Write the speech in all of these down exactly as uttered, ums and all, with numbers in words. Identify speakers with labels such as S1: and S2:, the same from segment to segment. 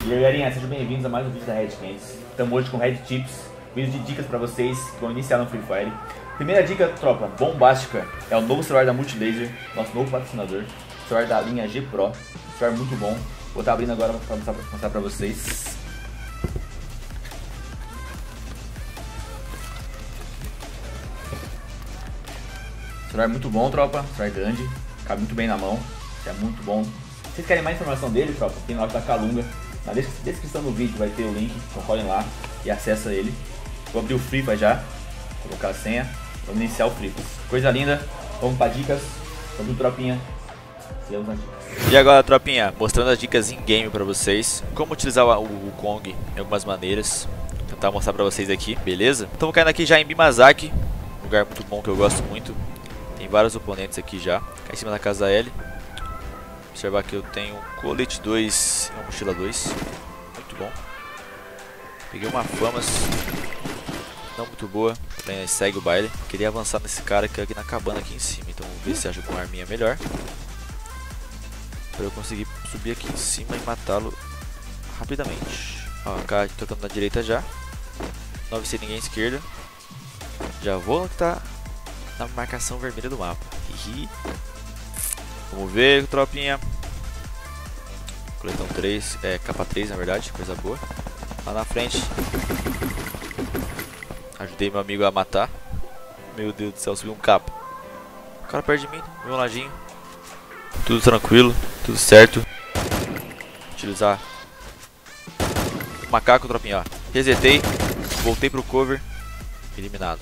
S1: E aí, galerinha, sejam bem-vindos a mais um vídeo da Red Games. Estamos hoje com Red Tips, vídeo de dicas pra vocês que vão iniciar no Free Fire. Primeira dica, tropa, bombástica, é o novo celular da Multilaser, nosso novo patrocinador. Celular da linha G Pro, celular muito bom. Vou estar abrindo agora para mostrar, mostrar pra vocês. Celular muito bom, tropa, celular grande, cabe muito bem na mão, é muito bom. Se vocês querem mais informação dele, tropa, tem lá da Calunga. Na descrição do vídeo vai ter o link, então colhem lá e acessa ele. Vou abrir o Free Fire já, colocar a senha, vamos iniciar o Free Fire. Coisa linda, vamos para dicas, vamos tropinha. Sigamos nas dicas.
S2: E agora, tropinha, mostrando as dicas em game pra vocês, como utilizar o, o Kong em algumas maneiras. Vou tentar mostrar pra vocês aqui, beleza? Então caindo aqui já em Bimazaki, lugar muito bom que eu gosto muito. Tem vários oponentes aqui já, cá em cima da casa L. Observar que eu tenho um colete dois e uma mochila dois, muito bom. Peguei uma famas não muito boa, também segue o baile. Queria avançar nesse cara que é aqui na cabana aqui em cima, então vamos ver se acho com uma arminha melhor para eu conseguir subir aqui em cima e matá-lo rapidamente. Ó, o cara trocando na direita já, não vi sem ninguém à esquerda. Já vou estar na marcação vermelha do mapa. Hihi. Vamos ver, tropinha. Coletão três, é capa três na verdade, coisa boa. Lá na frente. Ajudei meu amigo a matar. Meu Deus do céu, subiu um capa. O cara perto de mim, do meu ladinho. Tudo tranquilo, tudo certo. Utilizar o macaco, tropinha, ó. Resetei, voltei pro cover. Eliminado.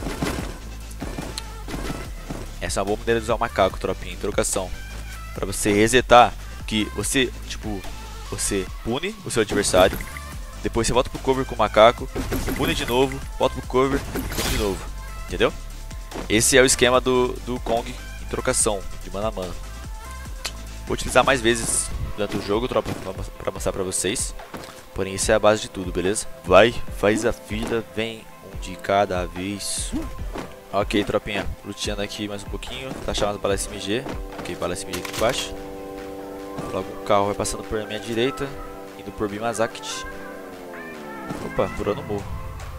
S2: Essa é uma boa maneira de usar o macaco, tropinha, em trocação. Pra você resetar, que você, tipo, você pune o seu adversário. Depois você volta pro cover com o macaco, pune de novo, volta pro cover, pune de novo. Entendeu? Esse é o esquema do, do Kong em trocação, de mano a mano. Vou utilizar mais vezes durante o jogo, tropa, pra mostrar pra vocês. Porém, isso é a base de tudo, beleza? Vai, faz a fila, vem um de cada vez. Ok, tropinha, luteando aqui mais um pouquinho. Tá chamado bala S M G. Ok, bala S M G aqui embaixo. Logo o carro vai passando por minha direita, indo por Bimazaki. Opa, furou no morro.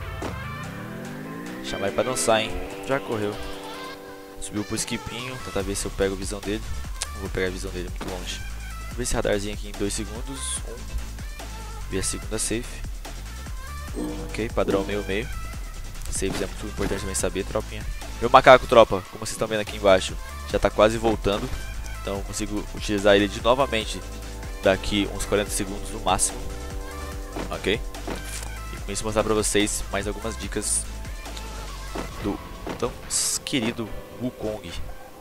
S2: Chamar ele pra dançar, hein. Já correu. Subiu pro skipinho, tentar ver se eu pego a visão dele. Não vou pegar a visão dele, muito longe. Vou ver esse radarzinho aqui em dois segundos. Um. Ver a segunda safe. Ok, padrão meio-meio. Saves é muito importante também saber, tropinha. Meu macaco, tropa, como vocês estão vendo aqui embaixo, já está quase voltando. Então eu consigo utilizar ele de novamente daqui uns quarenta segundos no máximo. Ok? E com isso mostrar para vocês mais algumas dicas do tão querido Wukong.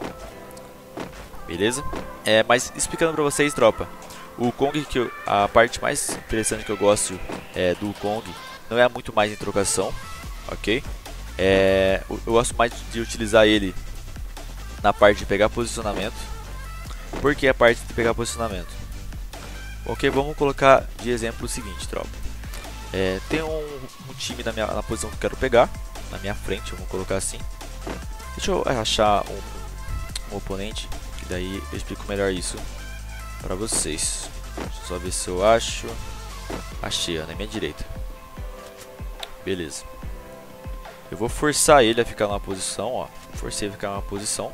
S2: Beleza? É, mas explicando para vocês, tropa, o Wukong, que eu, a parte mais interessante que eu gosto é, do Wukong não é muito mais em trocação. Ok? É, eu gosto mais de utilizar ele na parte de pegar posicionamento. Por que a parte de pegar posicionamento? Ok, vamos colocar de exemplo o seguinte, tropa. É, tem um, um time na, minha, na posição que eu quero pegar, na minha frente, vamos colocar assim. Deixa eu achar um, um oponente, que daí eu explico melhor isso pra vocês. Deixa eu só ver se eu acho. Achei, ó, na minha direita. Beleza. Eu vou forçar ele a ficar numa posição, ó. Forcei ele a ficar numa posição.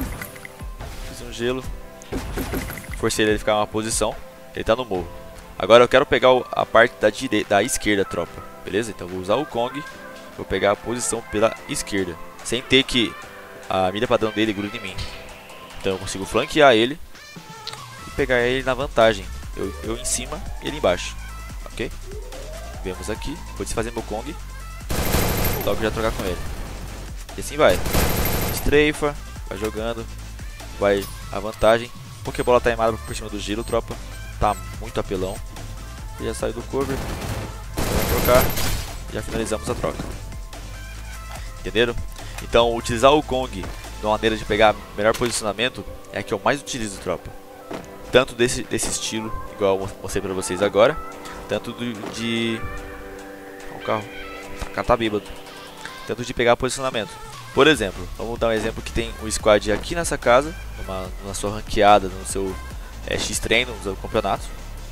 S2: Fiz um gelo. Forcei ele a ficar numa posição. Ele tá no morro. Agora eu quero pegar a parte da direita, da esquerda, tropa. Beleza? Então eu vou usar o Kong. Vou pegar a posição pela esquerda, sem ter que a mira padrão dele grude em mim. Então eu consigo flanquear ele e pegar ele na vantagem. Eu, eu em cima e ele embaixo. Ok? Vemos aqui. Vou desfazer meu Kong. Logo já trocar com ele. E assim vai. Estreifa, vai jogando, vai a vantagem. Pokébola tá aimada por cima do giro, tropa. Tá muito apelão. Já saiu do cover. Vamos trocar. Já finalizamos a troca. Entenderam? Então utilizar o Kong de uma maneira de pegar melhor posicionamento é a que eu mais utilizo, tropa. Tanto desse, desse estilo, igual eu mostrei pra vocês agora, tanto do, de... o carro. O cara tá bêbado. Tanto de pegar posicionamento. Por exemplo, vamos dar um exemplo que tem um squad aqui nessa casa, numa, na sua ranqueada, no seu é, X-Treino, no seu campeonato.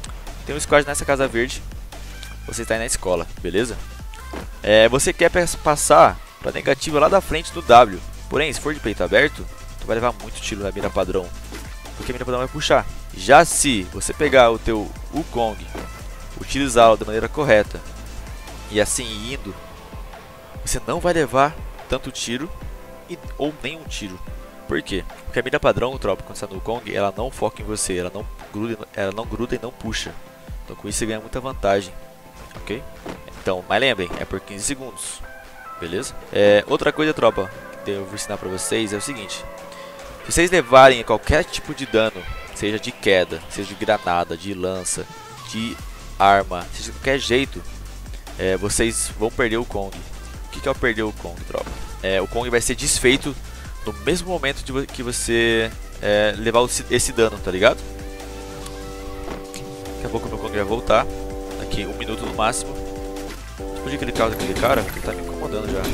S2: Tem um squad nessa casa verde. Você está aí na escola, beleza? É, você quer passar para negativa lá da frente do W. Porém, se for de peito aberto, tu vai levar muito tiro na mira padrão, porque a mira padrão vai puxar. Já se você pegar o teu Wukong, utilizá-lo da maneira correta e assim indo, você não vai levar tanto tiro e, ou nenhum tiro. Por quê? Porque a mira padrão, tropa, quando está no Wukong, ela não foca em você, ela não gruda, ela não gruda e não puxa. Então com isso você ganha muita vantagem, ok? Então, mas lembrem, é por quinze segundos, beleza? É, outra coisa, tropa, que eu vou ensinar pra vocês é o seguinte: se vocês levarem qualquer tipo de dano, seja de queda, seja de granada, de lança, de arma, seja de qualquer jeito, é, vocês vão perder o Kong. O que, que é o perder o Kong, tropa? É, o Kong vai ser desfeito no mesmo momento de que você é, levar esse dano, tá ligado? Daqui a pouco o meu Kong vai voltar, daqui um minuto no máximo. Podia clicar naquele cara, que tá me incomodando já.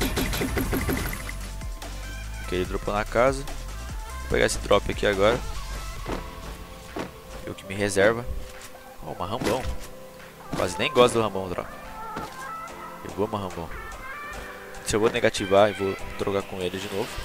S2: Ok, ele dropou na casa. Vou pegar esse drop aqui agora. Eu que me reserva. Oh, uma Rambão. Quase nem gosto do Rambão, tropa. Pegou uma Rambão. Se eu vou negativar, eu vou trocar com ele de novo.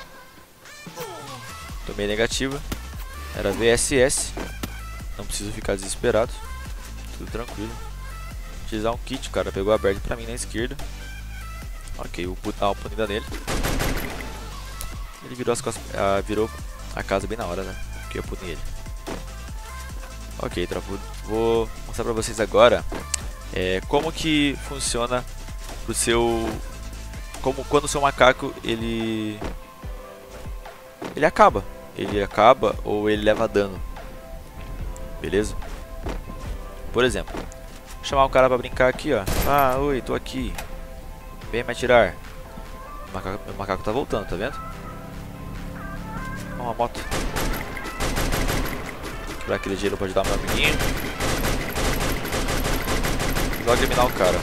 S2: Tomei negativa. Era V S S. Não preciso ficar desesperado. Tudo tranquilo. Utilizar um kit, o cara pegou aberto pra mim na esquerda. Ok, vou dar uma punida nele. Ele virou, as costas, uh, virou a casa bem na hora, né? Que eu puni ele. Ok, tropa, vou mostrar pra vocês agora é, como que funciona o seu... Como quando o seu macaco, ele... Ele acaba. Ele acaba ou ele leva dano. Beleza? Por exemplo, vou chamar um cara pra brincar aqui, ó. Ah, oi, tô aqui. Vem me atirar. O macaco, meu macaco tá voltando, tá vendo? Ó, uma moto. Quebrar aquele gelo pra ajudar meu amiguinho. E logo eliminar o cara.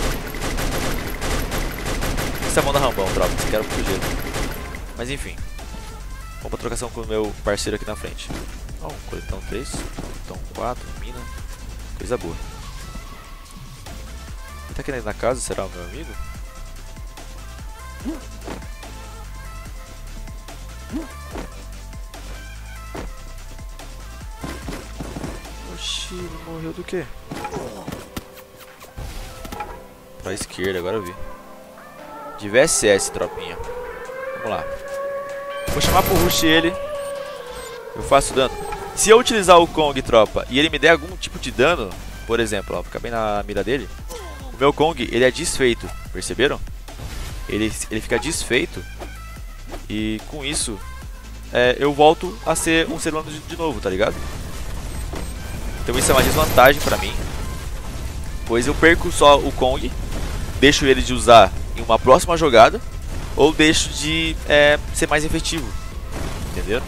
S2: Essa é a mão da Rambão, tropa. Se quero muito gelo. Mas enfim. Vamos pra trocação com o meu parceiro aqui na frente. Ó, um coletão três, coletão quatro, mina. Coisa boa. Ele tá querendo ir na casa, será o meu amigo? Oxi, ele morreu do quê? Pra esquerda, agora eu vi. De V S S, tropinha. Vamos lá. Vou chamar pro rush ele. Eu faço dano. Se eu utilizar o Kong, tropa, e ele me der algum tipo de dano, por exemplo, ó, fica bem na mira dele, o meu Kong, ele é desfeito, perceberam? Ele, ele fica desfeito e com isso é, eu volto a ser um ser humano de, de novo, tá ligado? Então isso é uma desvantagem pra mim, pois eu perco só o Kong, deixo ele de usar em uma próxima jogada, ou deixo de é, ser mais efetivo, entenderam?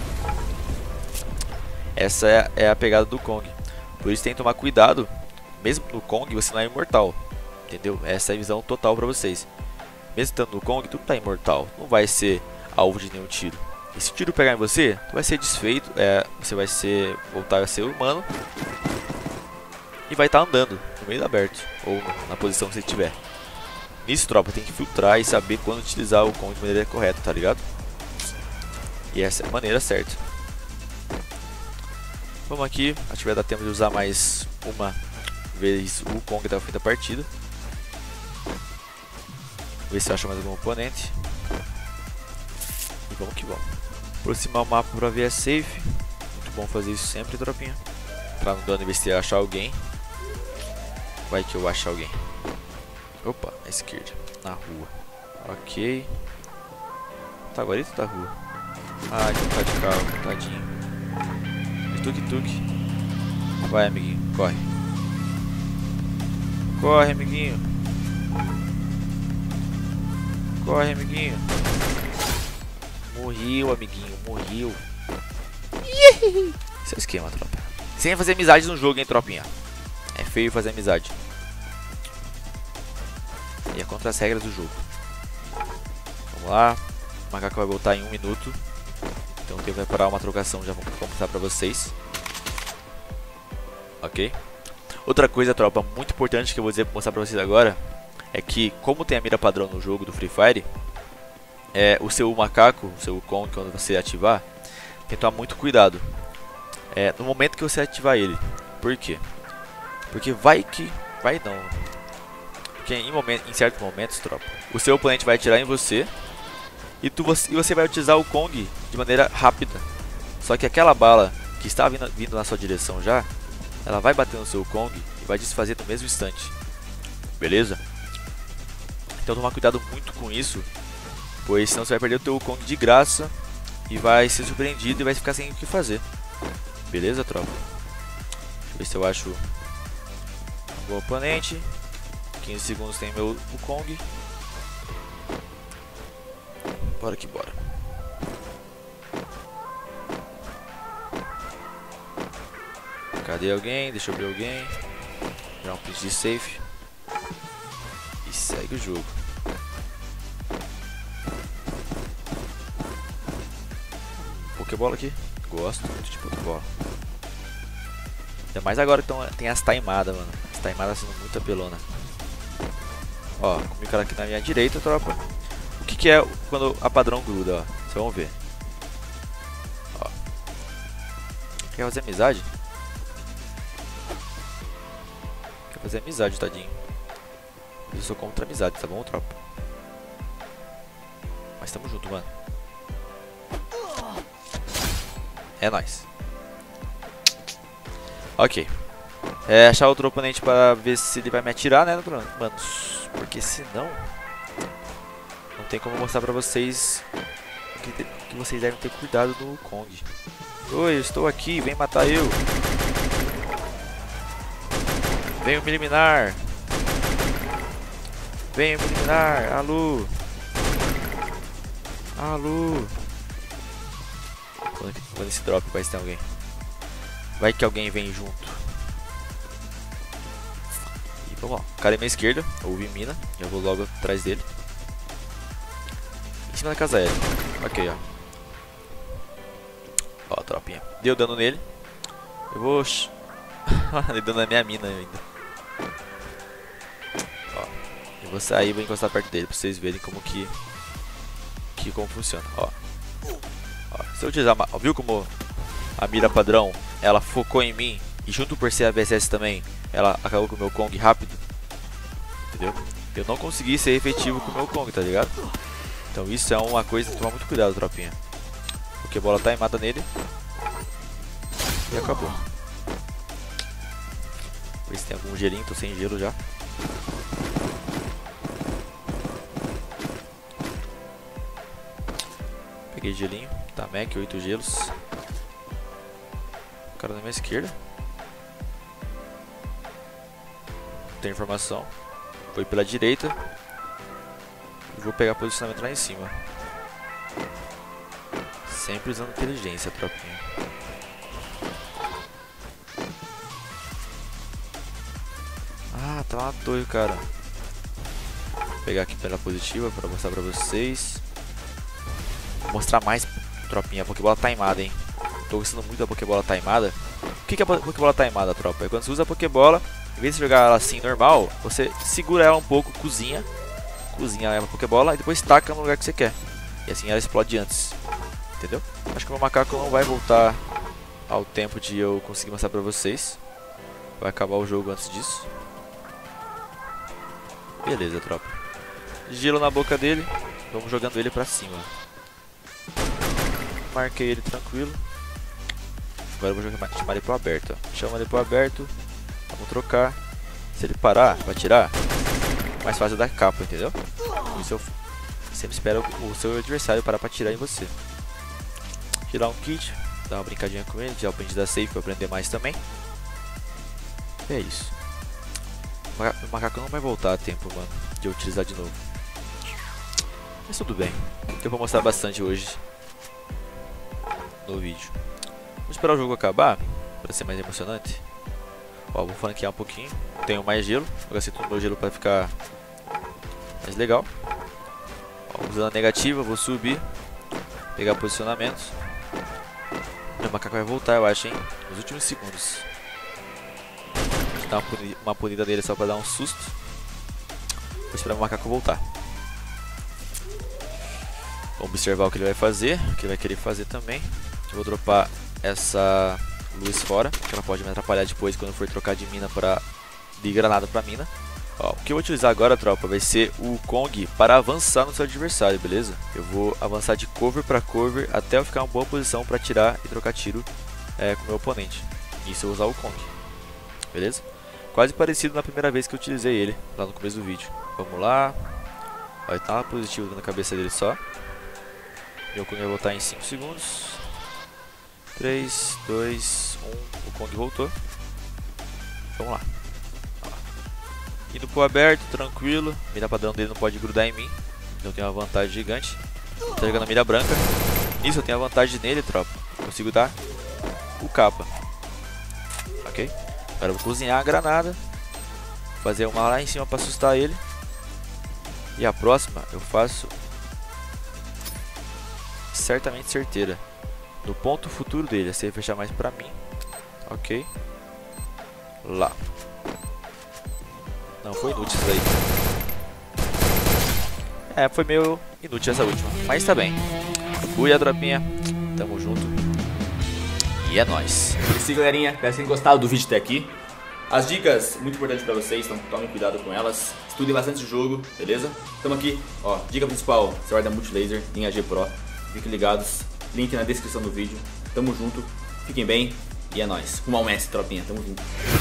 S2: Essa é, é a pegada do Kong. Por isso tem que tomar cuidado. Mesmo no Kong você não é imortal, entendeu? Essa é a visão total pra vocês. Mesmo estando no Kong, tu não tá imortal. Não vai ser alvo de nenhum tiro. E se o tiro pegar em você, tu vai ser desfeito. É, você vai ser voltar a ser humano. E vai estar tá andando no meio do aberto. Ou na posição que você estiver. Nisso, tropa, tem que filtrar e saber quando utilizar o Kong de maneira correta, tá ligado? E essa é a maneira certa. Vamos aqui, acho que vai dar tempo de usar mais uma vez o Kong até o fim da partida. Ver se eu acho mais algum oponente. E vamos que vamos. Aproximar o mapa para ver é safe. Muito bom fazer isso sempre, tropinha. Pra não dano investir achar alguém. Vai que eu achar alguém. Opa, à esquerda, na rua. Ok. Tá agora tá rua. Ah, então tá de carro, tadinho. Tuk-tuk. Vai, amiguinho, corre. Corre, amiguinho. Corre, amiguinho. Morreu, amiguinho, morreu. Esse é o esquema, tropa. Sem fazer amizade no jogo, hein, tropinha. É feio fazer amizade. E é contra as regras do jogo. Vamos lá. O macaco vai voltar em um minuto. Então o tempo vai parar uma trocação, já vou mostrar pra vocês. Ok? Outra coisa, tropa, muito importante que eu vou dizer, mostrar pra vocês agora, é que como tem a mira padrão no jogo do Free Fire, é, o seu macaco, o seu Kong, quando você ativar, tem que tomar muito cuidado é, no momento que você ativar ele. Por quê? Porque vai que... vai não. Porque em, momento, em certos momentos, tropa, o seu oponente vai atirar em você e, tu, você e você vai utilizar o Kong de maneira rápida. Só que aquela bala que está vindo, vindo na sua direção já, ela vai bater no seu Kong e vai desfazer no mesmo instante. Beleza? Então toma cuidado muito com isso, pois senão você vai perder o teu Kong de graça e vai ser surpreendido e vai ficar sem o que fazer. Beleza, tropa? Deixa eu ver se eu acho um bom oponente. quinze segundos tem meu o Kong. Bora que bora. Cadê alguém? Deixa eu ver alguém. Já um print de safe. E segue o jogo. Pokébola aqui. Gosto muito de Pokébola. Ainda mais agora que tão, tem as taimadas, mano. As taimadas sendo muito apelona. Ó, comi o cara aqui na minha direita, tropa. O que, que é quando a padrão gruda, ó? Vocês vão ver. Ó. Quer fazer amizade? Quer fazer amizade, tadinho. Eu sou contra amizade, tá bom, tropa? Mas tamo junto, mano. É nóis. Ok. É, achar outro oponente para ver se ele vai me atirar, né, mano? Porque senão não tem como mostrar pra vocês que, que vocês devem ter cuidado no Kong. Oi, eu estou aqui, vem matar eu. Venham me eliminar. Venham me eliminar. Alô. Alô. Quando, quando esse drop vai ter alguém. Vai que alguém vem junto. Vamos lá, o cara é minha esquerda, ouvi mina, eu vou logo atrás dele. Em cima da casa aérea. Ok, ó. Ó, tropinha. Deu dano nele. Eu vou... Deu dano na minha mina ainda. Ó. Eu vou sair e vou encostar perto dele pra vocês verem como que... que como funciona, ó. Ó. Se eu utilizar... Ó, viu como a mira padrão, ela focou em mim e junto por ser a V S S também, ela acabou com o meu Kong rápido. Entendeu? Eu não consegui ser efetivo com o meu Kong, tá ligado? Então isso é uma coisa que tomar muito cuidado, tropinha. Porque a bola tá mata nele. E acabou. Ver se tem algum gelinho, tô sem gelo já. Peguei gelinho, tá Mac, oito gelos. O cara na minha esquerda. Tem informação. Foi pela direita. E vou pegar posicionamento lá em cima. Sempre usando inteligência, tropinha. Ah, tá lá doido, cara. Vou pegar aqui pela positiva para mostrar pra vocês. Vou mostrar mais, tropinha. A Pokébola taimada, hein. Tô gostando muito da Pokébola taimada. O que, que é a Pokébola taimada, tropa? É quando você usa a Pokébola, em vez de jogar ela assim normal, você segura ela um pouco, cozinha, cozinha ela na Pokébola e depois taca no lugar que você quer. E assim ela explode antes. Entendeu? Acho que o meu macaco não vai voltar ao tempo de eu conseguir mostrar pra vocês. Vai acabar o jogo antes disso. Beleza, tropa. Gelo na boca dele. Vamos jogando ele pra cima. Marquei ele tranquilo. Agora eu vou jogar, chamar ele pro aberto. Ó. Chama ele pro aberto. Vamos trocar. Se ele parar pra atirar, mais fácil dar capa, entendeu? Isso eu sempre espero o seu adversário parar pra atirar em você. Tirar um kit, dar uma brincadinha com ele, tirar o pente da safe pra aprender mais também. E é isso. O macaco não vai voltar a tempo, mano, de eu utilizar de novo. Mas tudo bem. Eu vou mostrar bastante hoje no vídeo. Vou esperar o jogo acabar pra ser mais emocionante. Ó, vou franquear um pouquinho. Tenho mais gelo. Vou gastar todo o meu gelo pra ficar mais legal. Ó, usando a negativa, vou subir. Pegar posicionamentos. Meu macaco vai voltar, eu acho, hein? Nos últimos segundos. dar uma punida, uma punida nele só pra dar um susto. Vou esperar o macaco voltar. Vamos observar o que ele vai fazer, o que ele vai querer fazer também. Eu vou dropar essa luz fora, que ela pode me atrapalhar depois quando for trocar de mina para de granada para mina. Ó, o que eu vou utilizar agora, tropa, vai ser o Kong para avançar no seu adversário, beleza? Eu vou avançar de cover para cover até eu ficar em uma boa posição para atirar e trocar tiro é, com o meu oponente. Isso eu vou usar o Kong, beleza? Quase parecido na primeira vez que eu utilizei ele, lá no começo do vídeo. Vamos lá. Vai estar lá positivo na cabeça dele só. Meu Kong vai voltar em cinco segundos. três, dois, um. O Kong voltou. Vamos lá. Indo pro aberto, tranquilo. Mira padrão dele não pode grudar em mim. Então eu tenho uma vantagem gigante. Tá jogando a mira branca. Nisso eu tenho a vantagem nele, tropa. Consigo dar o capa. Ok? Agora eu vou cozinhar a granada. Fazer uma lá em cima pra assustar ele. E a próxima eu faço certamente certeira. No ponto futuro dele. Assim vai fechar mais pra mim. Ok. Lá. Não, foi inútil isso daí. É, foi meio inútil essa última. Mas tá bem. Fui a tropinha. Tamo junto. E é nóis.
S1: É isso aí, galerinha. Espero que tenham gostado do vídeo até aqui. As dicas muito importantes pra vocês, então tomem cuidado com elas. Estudem bastante o jogo, beleza? Tamo aqui, ó. Dica principal: você vai dar multilaser em A G Pro. Fiquem ligados. Link na descrição do vídeo. Tamo junto. Fiquem bem. E é nóis. Rumo ao Messi, tropinha. Tamo junto.